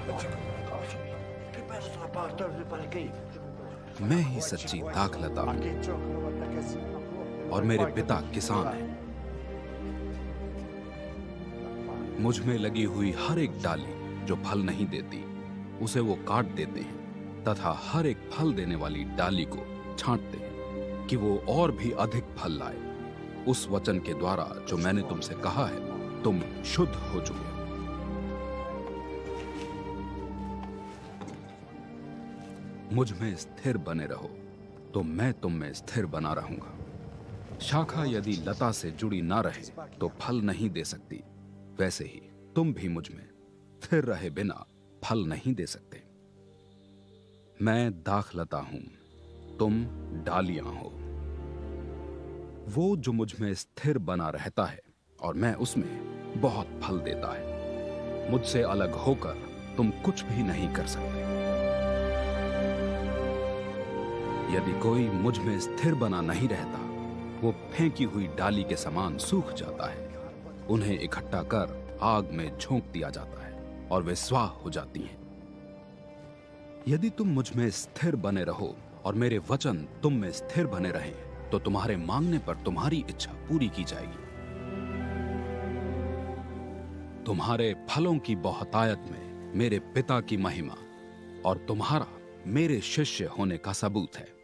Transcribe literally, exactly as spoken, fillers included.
मैं ही सच्ची दाखलता हूं और मेरे पिता किसान हैं। मुझ में लगी हुई हर एक डाली जो फल नहीं देती, उसे वो काट देते हैं तथा हर एक फल देने वाली डाली को छांटते हैं कि वो और भी अधिक फल लाए। उस वचन के द्वारा जो मैंने तुमसे कहा है, तुम शुद्ध हो चुके हो। मुझ में स्थिर बने रहो तो मैं तुम में स्थिर बना रहूंगा। शाखा यदि लता से जुड़ी ना रहे तो फल नहीं दे सकती, वैसे ही तुम भी मुझ में स्थिर रहे बिना फल नहीं दे सकते। मैं दाखलता हूं, तुम डालियां हो। वो जो मुझ में स्थिर बना रहता है और मैं उसमें बहुत फल देता है। मुझसे अलग होकर तुम कुछ भी नहीं कर सकते। यदि कोई मुझ में स्थिर बना नहीं रहता, वो फेंकी हुई डाली के समान सूख जाता है। उन्हें इकट्ठा कर आग में झोंक दिया जाता है और वे स्वाह हो जाती हैं। यदि तुम मुझ में स्थिर बने रहो और मेरे वचन तुम में स्थिर बने रहें, तो तुम्हारे मांगने पर तुम्हारी इच्छा पूरी की जाएगी। तुम्हारे फलों की बहुतायत में मेरे पिता की महिमा और तुम्हारा मेरे शिष्य होने का सबूत है।